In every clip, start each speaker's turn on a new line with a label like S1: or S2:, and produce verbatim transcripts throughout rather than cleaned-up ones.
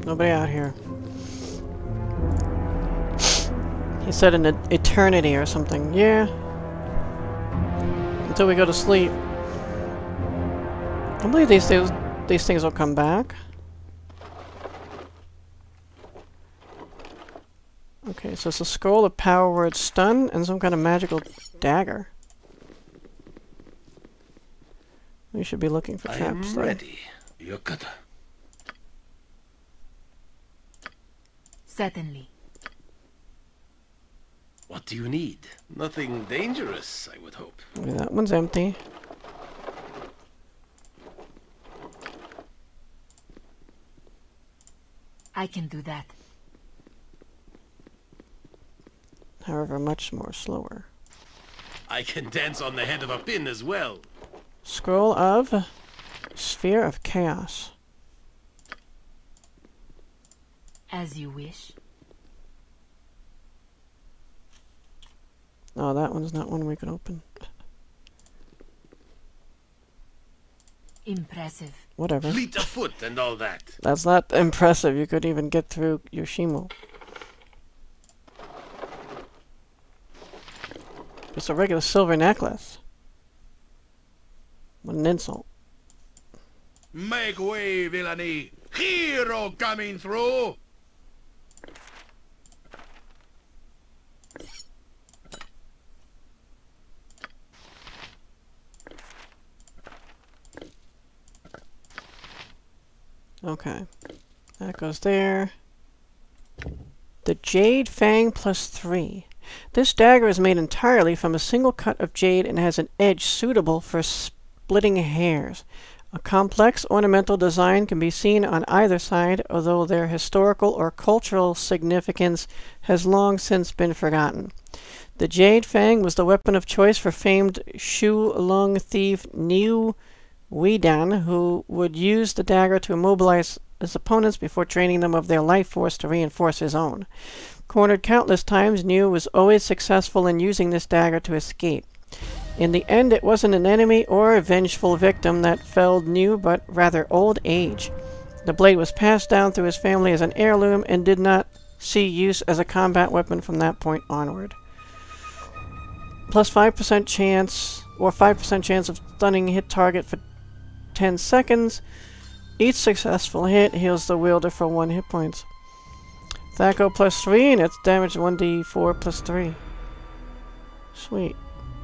S1: Nobody out here. He said an eternity or something. Yeah. Until we go to sleep. I believe these things, these things will come back. Okay, so it's a scroll, a power word, stun, and some kind of magical dagger. We should be looking for traps.
S2: I'm ready, Yokata.
S3: Certainly.
S2: What do you need? Nothing dangerous, I would hope.
S1: Okay, that one's empty.
S3: I can do that.
S1: However, much more slower.
S2: I can dance on the head of a pin as well.
S1: Scroll of Sphere of Chaos.
S3: As you wish.
S1: Oh, that one's not one we can open.
S3: Impressive.
S1: Whatever.
S2: Fleet of foot and all that.
S1: That's not impressive. You could even get through Yoshimo. It's a regular silver necklace. What an insult.
S4: Make way, villainy! Hero coming through!
S1: Okay. That goes there. The Jade Fang plus three. This dagger is made entirely from a single cut of jade and has an edge suitable for splitting hairs. A complex ornamental design can be seen on either side, although their historical or cultural significance has long since been forgotten. The Jade Fang was the weapon of choice for famed Shu Lung thief Niu Weidan, who would use the dagger to immobilize his opponents before draining them of their life force to reinforce his own. Cornered countless times, Niu was always successful in using this dagger to escape. In the end, it wasn't an enemy or a vengeful victim that felled Niu, but rather old age. The blade was passed down through his family as an heirloom and did not see use as a combat weapon from that point onward. Plus five percent chance, or five percent chance of stunning hit target for ten seconds. Each successful hit heals the wielder for one hit points. Thaco plus three, and it's damage one d four plus three. Sweet.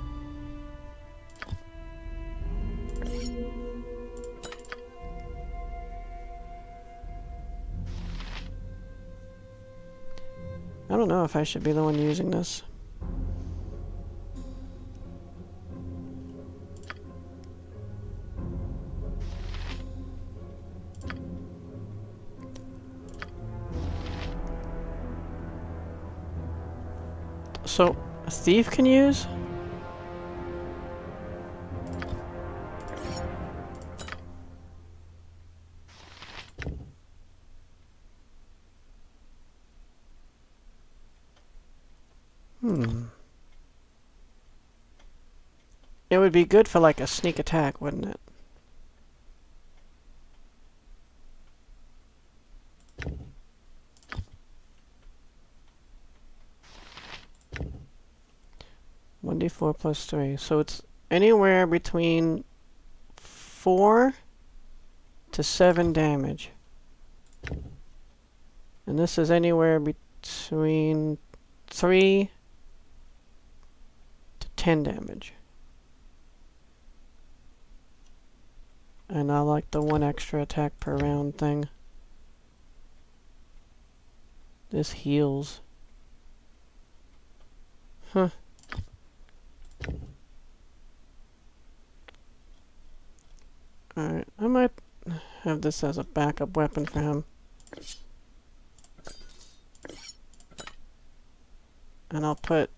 S1: I don't know if I should be the one using this. So, a thief can use? Hmm. It would be good for like a sneak attack, wouldn't it? one d four plus three. So it's anywhere between four to seven damage. And this is anywhere between three to ten damage. And I like the one extra attack per round thing. This heals. Huh. Alright, I might have this as a backup weapon for him. And I'll put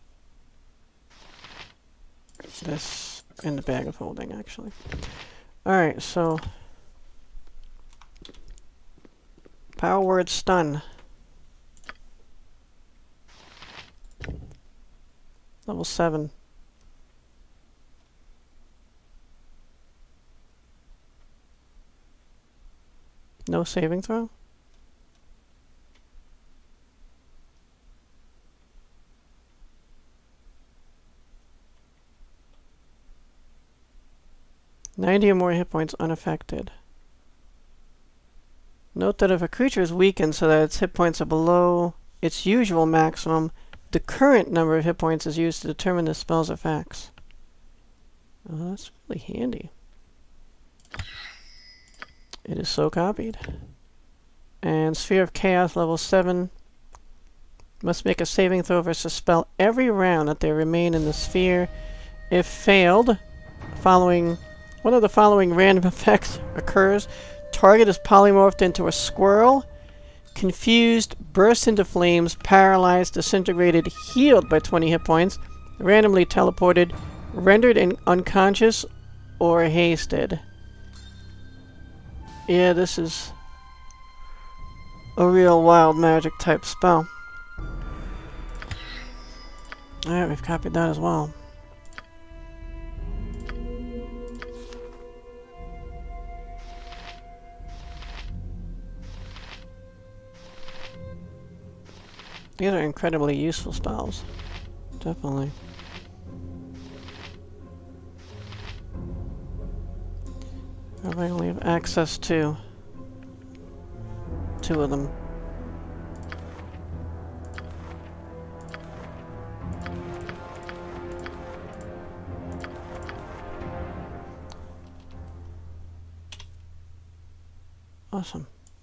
S1: this in the bag of holding, actually. Alright, so power word stun. Level seven. No saving throw? ninety or more hit points unaffected. Note that if a creature is weakened so that its hit points are below its usual maximum, the current number of hit points is used to determine the spell's effects. Oh, that's really handy. It is so copied. And Sphere of Chaos level seven. Must make a saving throw versus a spell every round that they remain in the sphere. If failed, following one of the following random effects occurs. Target is polymorphed into a squirrel, confused, burst into flames, paralyzed, disintegrated, healed by twenty hit points, randomly teleported, rendered in unconscious, or hasted. Yeah, this is a real wild magic type spell. Alright, we've copied that as well. These are incredibly useful spells. Definitely. I only have access to two of them. Awesome.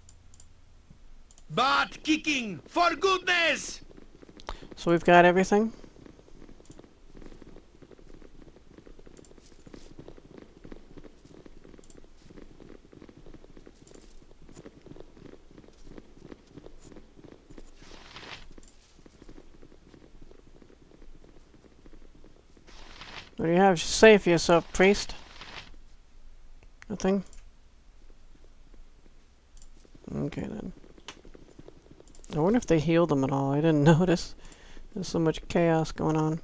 S4: Butt kicking, for goodness!
S1: So we've got everything. What do you have to say for yourself, priest? Nothing? Okay then. I wonder if they healed them at all. I didn't notice. There's so much chaos going on.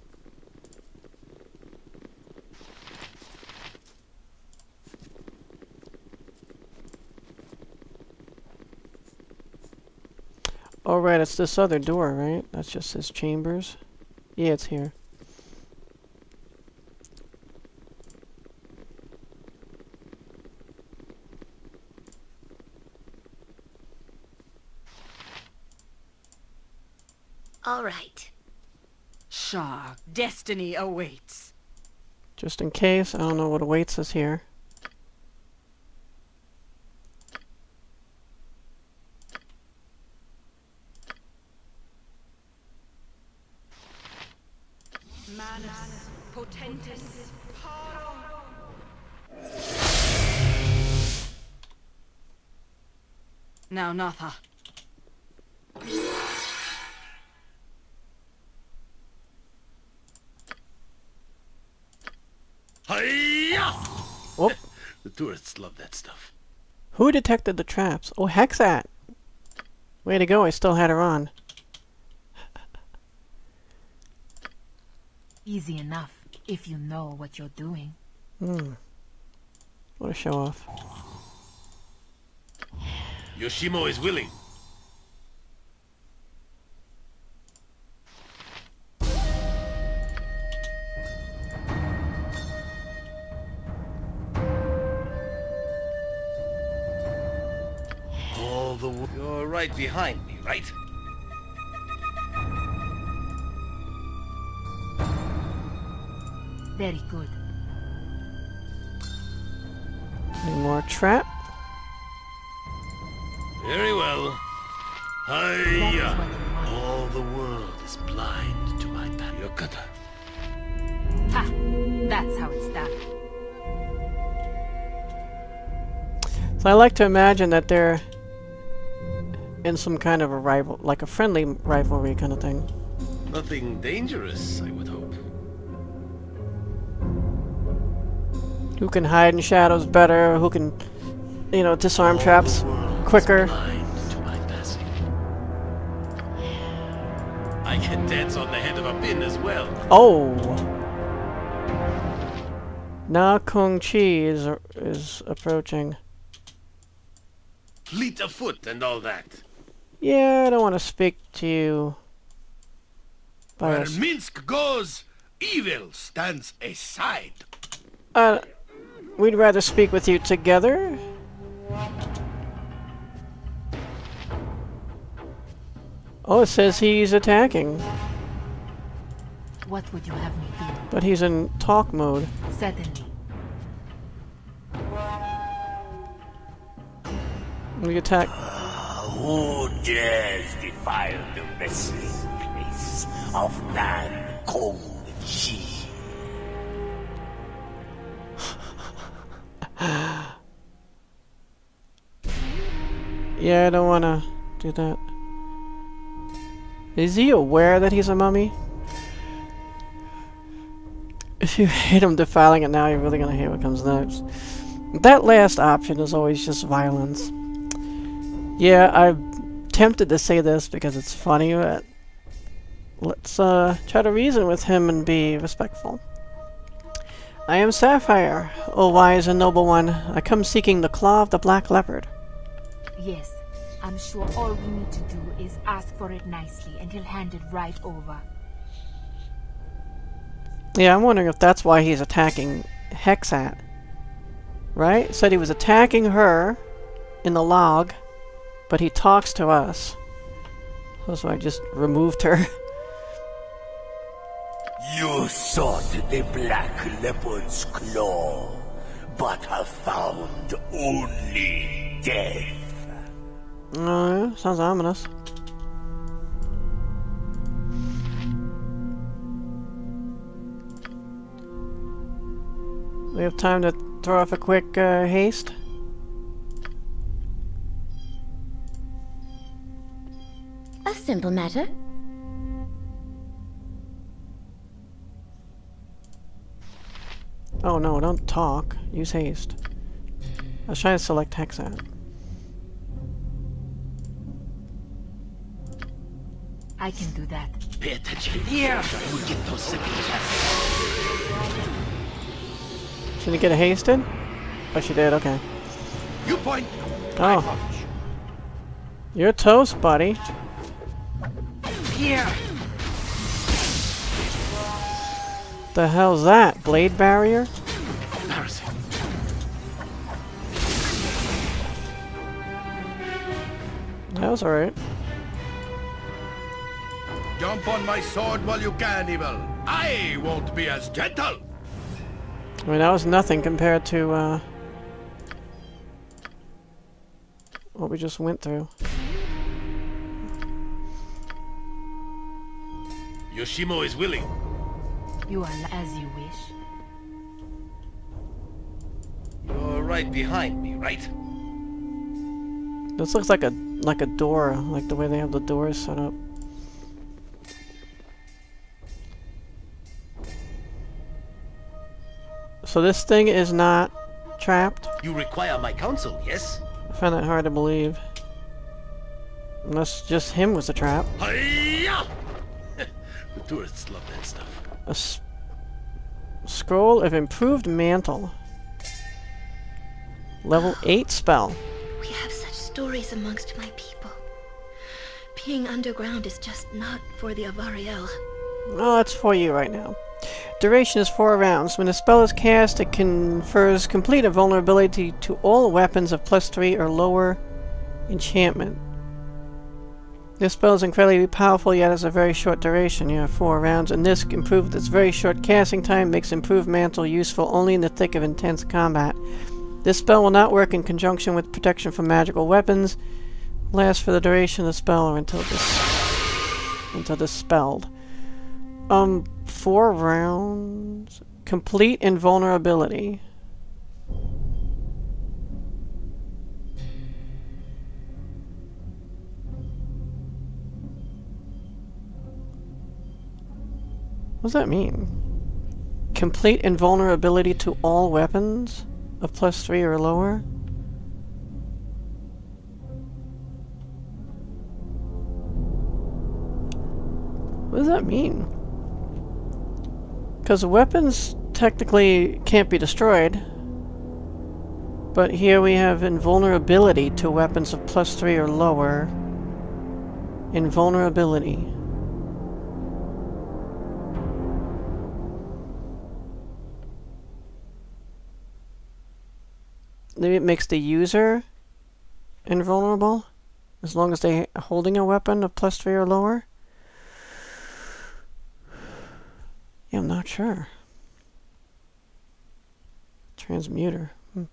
S1: Oh right, it's this other door, right? That's just his chambers. Yeah, it's here.
S5: All right.
S6: Shah, destiny awaits.
S1: Just in case, I don't know what awaits us here.
S6: Manus potentis paro. Now, Natha.
S2: Hiya!
S1: Whoop.
S2: The tourists love that stuff.
S1: Who detected the traps? Oh, Hexat! Way to go, I still had her on.
S3: Easy enough, if you know what you're doing.
S1: Hmm. What a show off.
S2: Yoshimo is willing. All the w- You're right behind me, right?
S3: Very good.
S1: Any more trap?
S2: Very well.
S3: That is
S2: Hiya!
S3: what you want.
S2: All the world is blind to my path. Yokata.
S3: Ha! That's how it's done.
S1: So I like to imagine that they're in some kind of a rival, like a friendly rivalry kind of thing.
S2: Nothing dangerous, I would hope.
S1: Who can hide in shadows better? Who can, you know, disarm
S2: All
S1: traps
S2: the world is
S1: quicker?
S2: blind to my passing. I can dance on the head of a pin as well.
S1: Oh! Na Kung Chi is, is approaching.
S2: Fleet of foot and all that.
S1: Yeah, I don't want to speak to you. By
S4: Where
S1: us.
S4: Minsk goes, evil stands aside.
S1: Uh, We'd rather speak with you together. Oh, it says he's attacking.
S3: What would you have me do?
S1: But he's in talk mode.
S3: Certainly.
S1: We attack.
S5: Who dares defile the resting place of man cold Shi?
S1: Yeah, I don't want to do that. Is he aware that he's a mummy? If you hit him defiling it now, you're really gonna hate what comes next. That last option is always just violence. Yeah, I'm tempted to say this because it's funny, but let's uh, try to reason with him and be respectful. I am Sapphire, O wise and noble one. I come seeking the claw of the black leopard.
S3: Yes, I'm sure all we need to do is ask for it nicely and he'll hand it right over.
S1: Yeah, I'm wondering if that's why he's attacking Hexat. Right? Said he was attacking her in the log, but he talks to us. So I just removed her.
S5: You sought the black leopard's claw, but have found only death.
S1: Oh, yeah, sounds ominous. We have time to throw off a quick uh, haste.
S7: A simple matter.
S1: Oh no, don't talk. Use haste. I was trying to select Hexat.
S3: I can do that.
S2: Pay attention. Here! You will get those second chances.
S1: Should he get a hasted? Oh, she did, okay.
S4: You point.
S1: Oh. You're toast, buddy.
S6: Here!
S1: The hell's that? Blade barrier?
S2: Embarrassing.
S1: That was alright.
S4: Jump on my sword while you can, evil. I won't be as gentle.
S1: I mean, that was nothing compared to, uh... what we just went through.
S2: Yoshimo is willing.
S3: You are as you wish.
S2: You're right behind me, right?
S1: This looks like a like a door, like the way they have the doors set up. So this thing is not trapped?
S2: You require my counsel, yes?
S1: I find that hard to believe. Unless just him was a trap.
S2: Hi-ya! The tourists love that stuff.
S1: A s scroll of improved mantle. Level eight spell.
S7: We have such stories amongst my people. Being underground is just not for the Avariel.
S1: Oh, that's for you right now. Duration is four rounds. When a spell is cast, it confers complete invulnerability to all weapons of plus three or lower enchantment. This spell is incredibly powerful, yet has a very short duration. You have four rounds, and this improved its very short casting time makes improved mantle useful only in the thick of intense combat. This spell will not work in conjunction with protection from magical weapons. Lasts for the duration of the spell or until this until dispelled. Um, four rounds. Complete invulnerability. What does that mean? Complete invulnerability to all weapons of plus three or lower? What does that mean? Because weapons technically can't be destroyed. But here we have invulnerability to weapons of plus three or lower. Invulnerability. maybe it makes the user invulnerable as long as they're holding a weapon of plus three or lower. Yeah, I'm not sure. Transmuter. Hmm.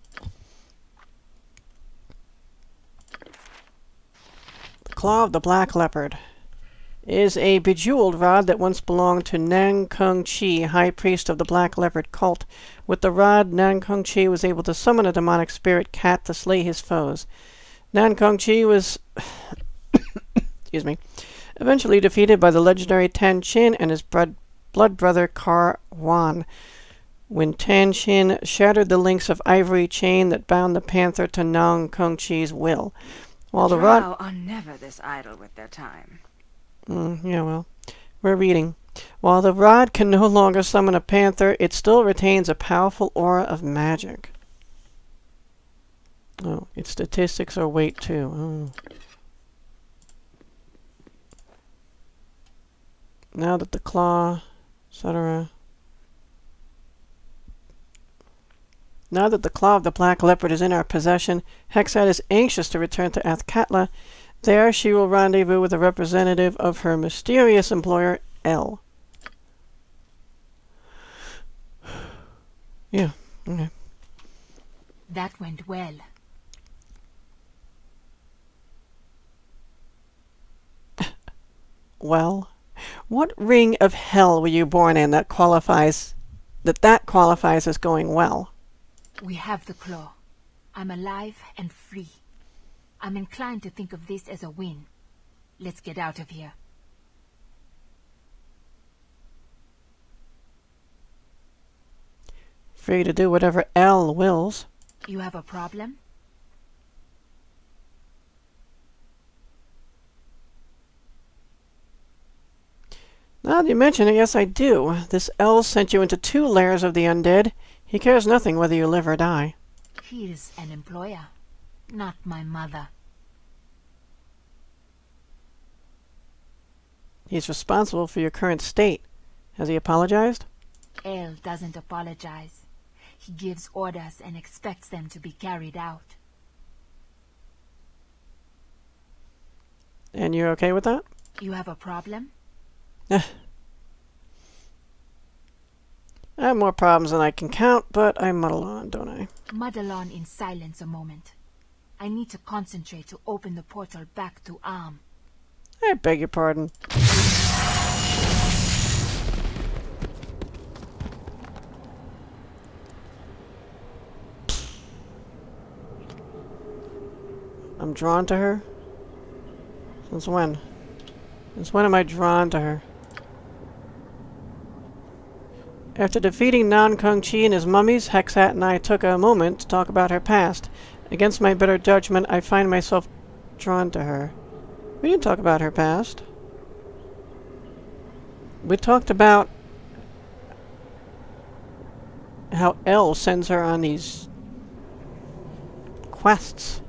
S1: The Claw of the Black Leopard is a bejeweled rod that once belonged to Nan Kung Chi, high priest of the Black Leopard cult. With the rod, Nan Kung Chi was able to summon a demonic spirit cat to slay his foes. Nan Kung Chi was excuse me, eventually defeated by the legendary Tan Chin and his blood, blood brother Kar Wan. When Tan Chin shattered the links of ivory chain that bound the panther to Nan Kung Chi's will. While the, the rod
S6: are never this idle with their time.
S1: Mm, yeah, well, we're reading. While the rod can no longer summon a panther, it still retains a powerful aura of magic. Oh, its statistics are weight too. Oh. Now that the claw, et cetera. Now that the Claw of the Black Leopard is in our possession, Hexat is anxious to return to Athkatla. There she will rendezvous with a representative of her mysterious employer, L. Yeah, okay.
S3: That went well.
S1: Well, what ring of hell were you born in that qualifies that that qualifies as going well?
S3: We have the claw. I'm alive and free. I'm inclined to think of this as a win. Let's get out of here.
S1: Free to do whatever L wills.
S3: You have a problem?
S1: Now that you mention it, yes I do. This L sent you into two layers of the undead. He cares nothing whether you live or die.
S3: He is an employer, not my mother.
S1: He's responsible for your current state. Has he apologized?
S3: El doesn't apologize. He gives orders and expects them to be carried out.
S1: And you're okay with that?
S3: You have a problem?
S1: I have more problems than I can count, but I muddle on, don't I?
S3: Muddle on in silence a moment. I need to concentrate to open the portal back to Arm.
S1: I beg your pardon. I'm drawn to her? Since when? Since when am I drawn to her? After defeating Nan Kung Chi and his mummies, Hexat and I took a moment to talk about her past. Against my better judgment, I find myself drawn to her. We didn't talk about her past. We talked about how El sends her on these quests.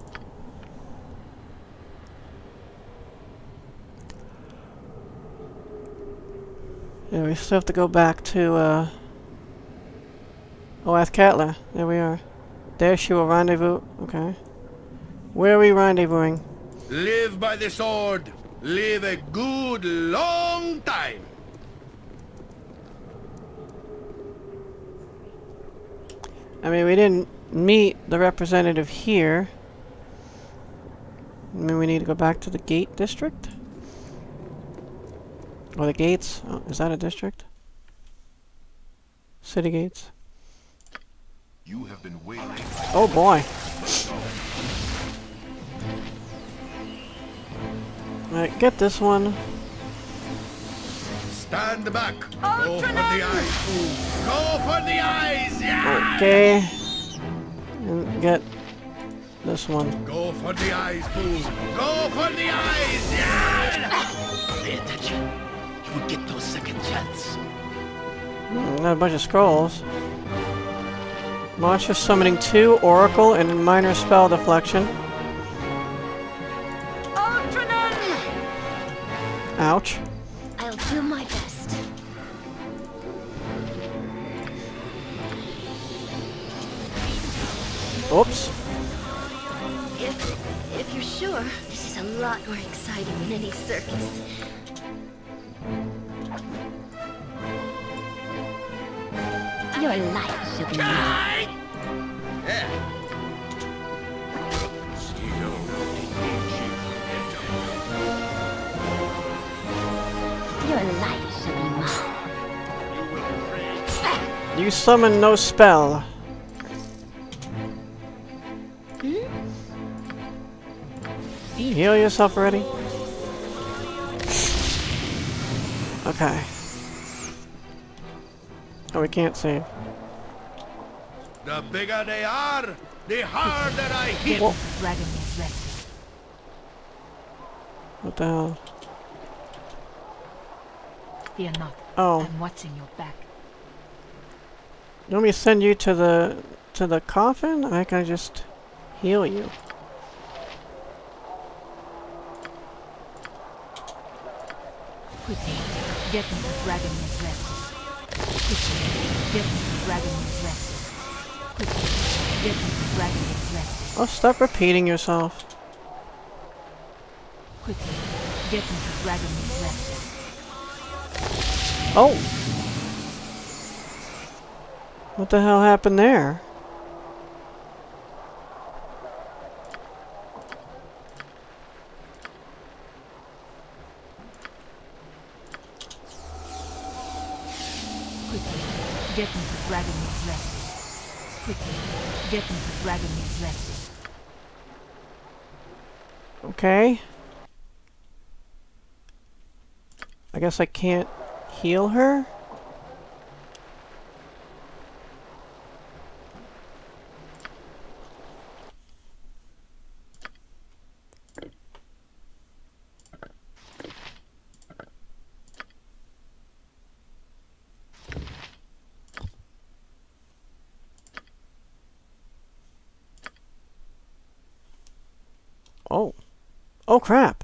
S1: Yeah, we still have to go back to, uh... oh, Athkatla. There we are. There she will rendezvous. Okay. Where are we rendezvousing?
S4: Live by the sword. Live a good long time.
S1: I mean, we didn't meet the representative here. I mean, we need to go back to the gate district? Or the gates? Oh, is that a district? City gates.
S4: You have been waylaid.
S1: Oh boy. Alright, get this one.
S4: Stand back. Go for the eyes. Go for the eyes. Yeah.
S1: Okay. And get this one.
S4: Go for the eyes, fool. Go for the eyes. Yeah.
S2: Pay attention. You will get no second chance.
S1: Hmm, got a bunch of scrolls. Monster summoning two, Oracle, and minor spell deflection. Ouch.
S7: I'll do my best.
S1: Oops.
S7: If, if you're sure, this is a lot more exciting than any circus.
S3: Your life should be mine. Your life should be mine.
S1: You summon no spell.
S7: Hmm?
S1: You heal yourself already? Okay. Oh, we can't save.
S4: The bigger they are, the harder I hit.
S1: Whoa.
S3: Dragon is rested.
S1: What the hell?
S3: Fear not.
S1: Oh.
S3: I'm watching your back.
S1: You want me to send you to the to the coffin? Or can I just heal you?
S3: Quickly, get me the dragon is rested. Quickly, get me the dragon is rested. Quickly, get me the dragon is rested.
S1: Oh, stop repeating yourself.
S3: Quickly, get me the dragon is rested.
S1: Oh! What the hell happened there?
S3: Quickly, get me the dragon is rested. Quickly, get me the dragon is rested.
S1: Okay. I guess I can't heal her? Oh. Oh crap.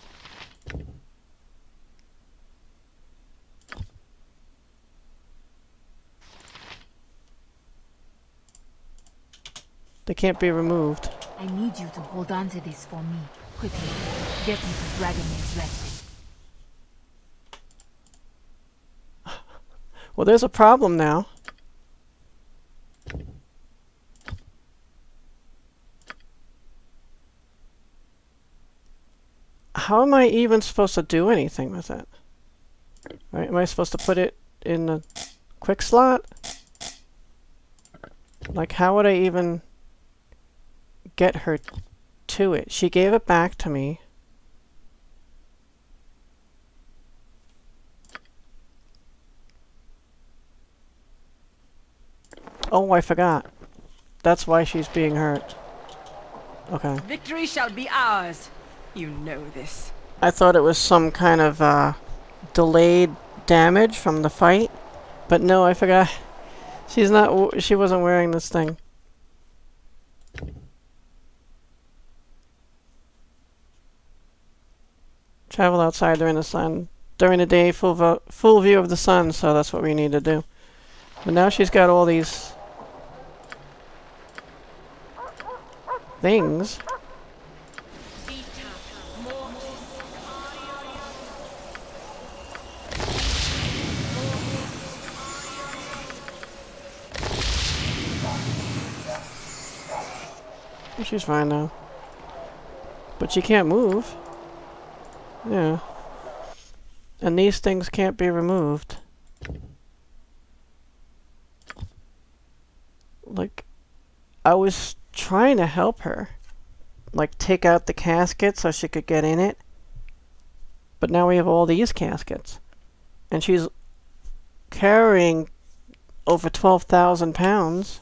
S1: They can't be removed.
S3: I need you to hold on to this for me. Quickly, get me the dragon is rested.
S1: Well, there's a problem now. How am I even supposed to do anything with it? Right, am I supposed to put it in a quick slot? Like, how would I even get her to it? She gave it back to me. Oh, I forgot. That's why she's being hurt. Okay.
S6: Victory shall be ours. You know this.
S1: I thought it was some kind of uh, delayed damage from the fight, but no, I forgot. She's not. W she wasn't wearing this thing. Travel outside during the sun, during the day, full vo full view of the sun. So that's what we need to do. But now she's got all these things. She's fine now. But she can't move. Yeah. And these things can't be removed. Like, I was trying to help her. Like, take out the casket so she could get in it. But now we have all these caskets. And she's carrying over twelve thousand pounds.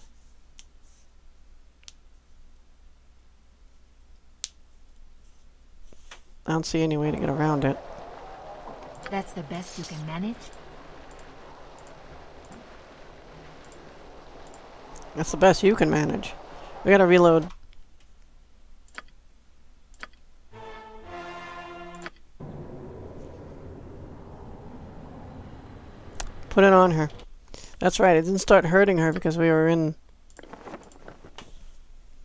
S1: I don't see any way to get around it.
S3: That's the best you can manage?
S1: That's the best you can manage. We gotta reload. Put it on her. That's right, it didn't start hurting her because we were in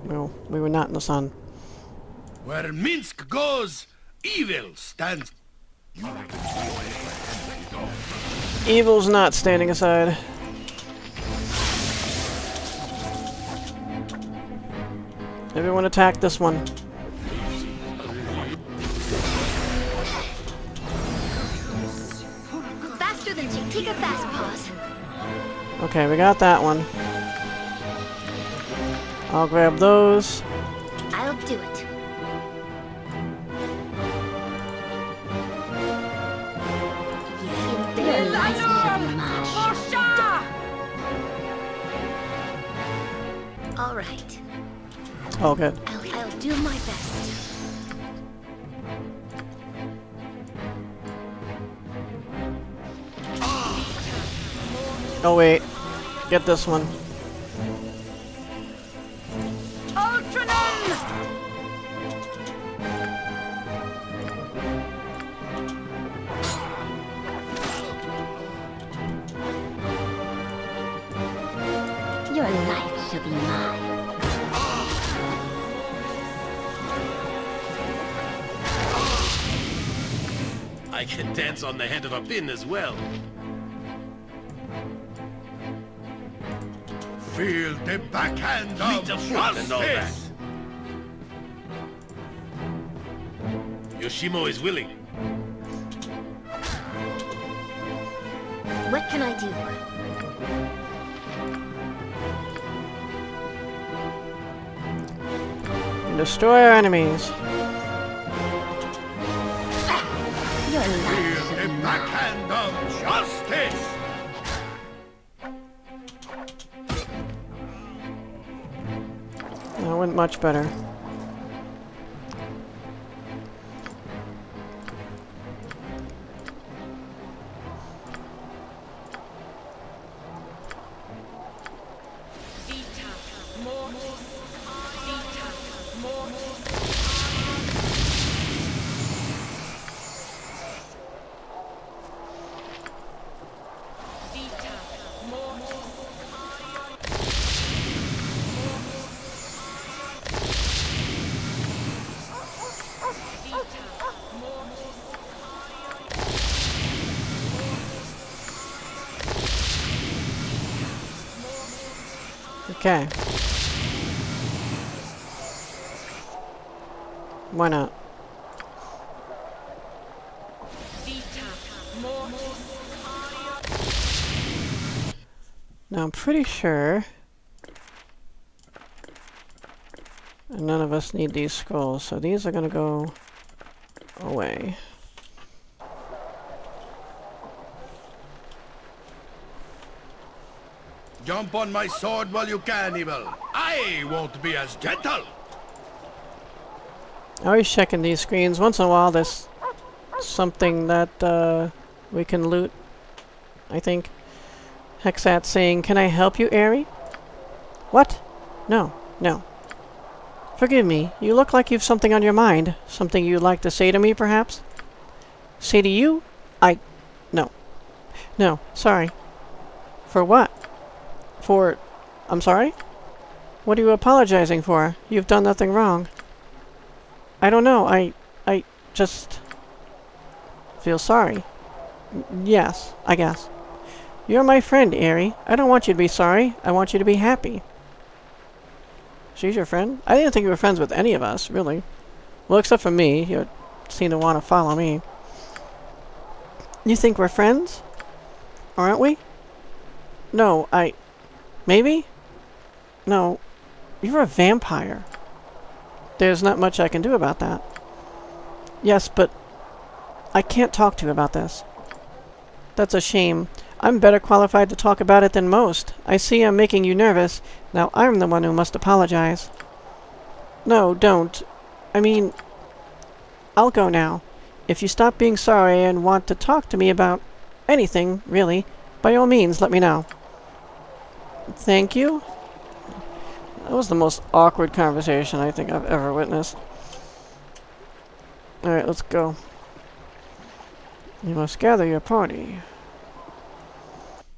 S1: No, we were not in the sun.
S4: Where Minsk goes, evil stands.
S1: Evil's not standing aside. Everyone attack this one.
S7: Faster than Chick-Tika Fast Paws.
S1: Okay, we got that one. I'll grab those.
S7: I'll do it. All right.
S1: Oh, good.
S7: I'll, I'll do my best.
S1: Oh, wait. Get this one.
S7: Your life shall be mine.
S4: I can dance on the head of a pin as well. Feel the backhand of justice! Yoshimo is willing.
S7: What can I do?
S1: Destroy our enemies.
S7: Your life
S4: Feel
S7: shall
S4: the
S7: be mine.
S4: backhand of justice!
S1: That went much better. Okay. Why not? Now I'm pretty sure none of us need these scrolls, so these are gonna go away.
S4: Jump on my sword while you can, evil. I won't be as gentle.
S1: Always checking these screens. Once in a while there's something that uh, we can loot, I think. Hexat saying, "Can I help you, Aerie?" What? No, no. Forgive me, you look like you've something on your mind. Something you'd like to say to me, perhaps? Say to you? I... No. No, sorry. For what? For... I'm sorry? What are you apologizing for? You've done nothing wrong. I don't know, I... I just... feel sorry. N- yes, I guess. You're my friend, Aerie. I don't want you to be sorry. I want you to be happy. She's your friend? I didn't think you were friends with any of us, really. Well, except for me. You seem to want to follow me. You think we're friends? Aren't we? No, I... Maybe? No. You're a vampire. There's not much I can do about that. Yes, but... I can't talk to you about this. That's a shame. I'm better qualified to talk about it than most. I see I'm making you nervous. Now I'm the one who must apologize. No, don't. I mean... I'll go now. If you stop being sorry and want to talk to me about anything, really, by all means, let me know. Thank you? That was the most awkward conversation I think I've ever witnessed. Alright, let's go. You must gather your party.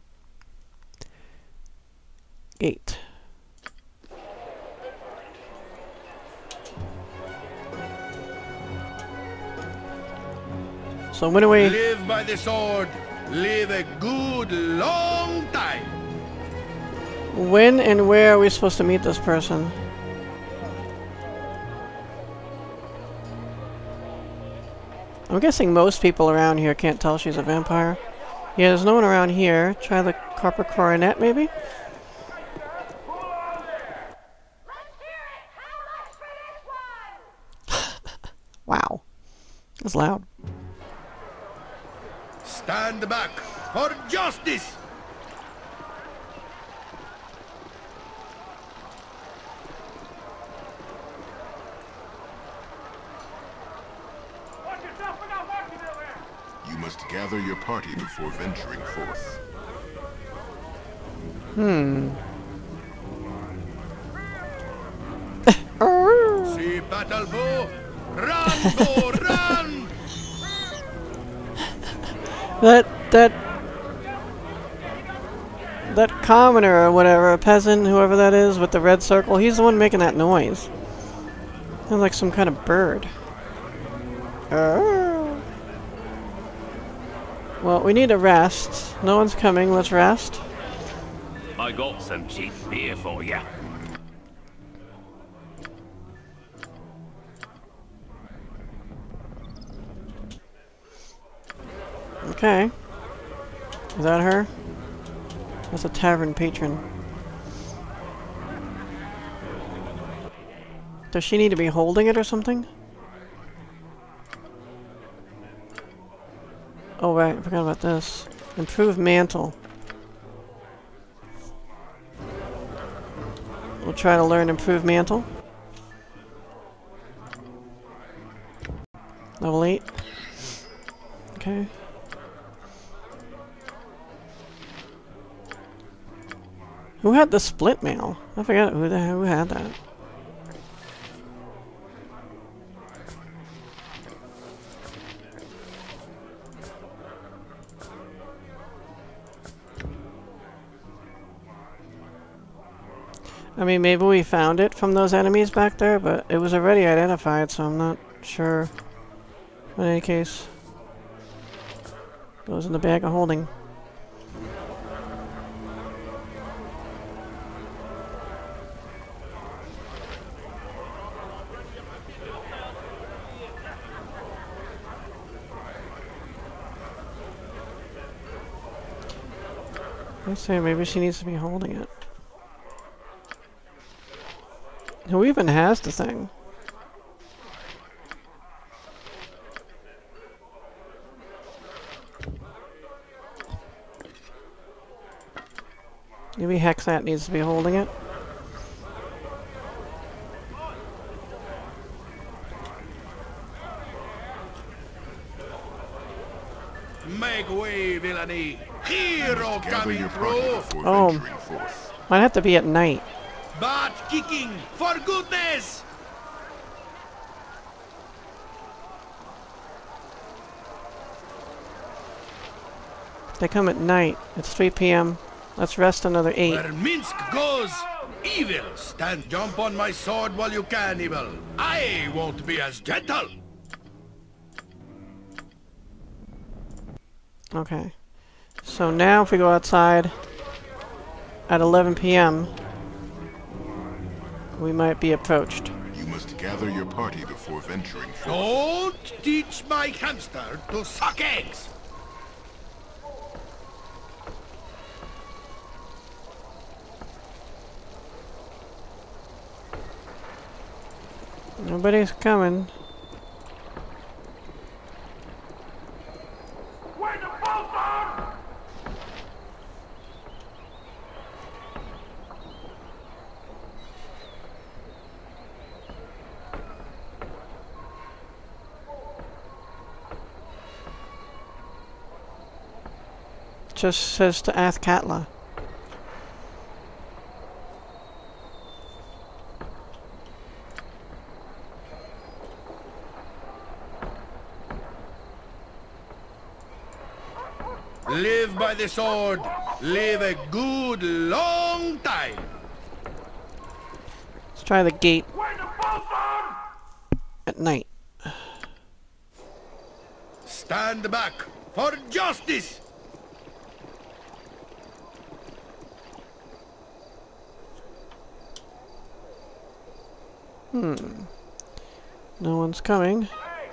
S1: Gate. So when do we...
S4: Live by the sword. Live a good long time.
S1: When and where are we supposed to meet this person? I'm guessing most people around here can't tell she's a vampire. Yeah, there's no one around here. Try the copper coronet, maybe? Wow. That's loud.
S4: Stand back for justice.
S8: You must gather your party before venturing forth.
S1: Hmm.
S4: See battle bow. Run, go, run!
S1: That, that... That commoner or whatever, a peasant, whoever that is, with the red circle, he's the one making that noise. Sounds like some kind of bird. Oh. Well, we need to rest. No one's coming, let's rest.
S2: I got some cheap beer for you.
S1: Okay. Is that her? That's a tavern patron. Does she need to be holding it or something? Oh right, I forgot about this. Improve mantle. We'll try to learn improve mantle. Level eight. Okay. Who had the split mail? I forgot who the who had that. I mean, maybe we found it from those enemies back there, but it was already identified, so I'm not sure. In any case, goes in the bag of holding. Let's say maybe she needs to be holding it. Who even has the thing? Maybe Hexat needs to be holding it.
S4: Make way, villainy! Hero coming through!
S1: Oh, might have to be at night.
S4: Butt kicking, for goodness!
S1: They come at night. It's three P M Let's rest another eight.
S4: Where Minsk goes, evil stand. Jump on my sword while you can, evil. I won't be as gentle.
S1: Okay. So now if we go outside at eleven P M we might be approached.
S8: You must gather your party before venturing forth.
S4: Don't teach my hamster to suck eggs.
S1: Nobody's coming.
S4: Where's the Baldur?
S1: Just says to ask Katla.
S4: Live by the sword. Live a good long time.
S1: Let's try the gate at night.
S4: stand back for justice!
S1: Hmm. No one's coming.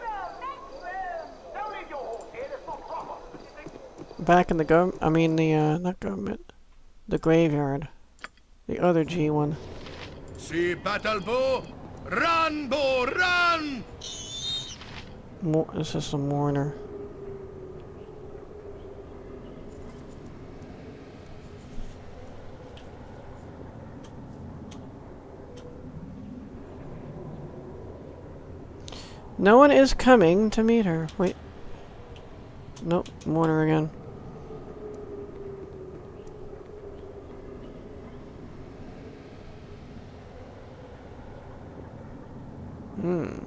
S1: Back in the gov- I mean the, uh, not government. The graveyard. The other G one.
S4: See battle bow? Run, bow, run!
S1: Mo- this is a mourner. No one is coming to meet her. Wait. Nope, mourner again. Hmm.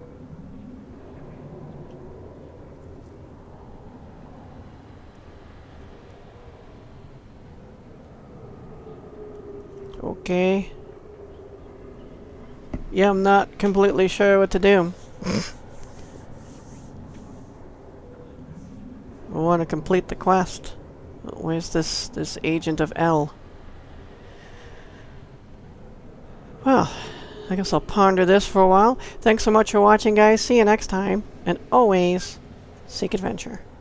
S1: Okay. Yeah, I'm not completely sure what to do. I want to complete the quest. Where's this this agent of L? Well, I guess I'll ponder this for a while. Thanks so much for watching, guys. See you next time. And always, seek adventure.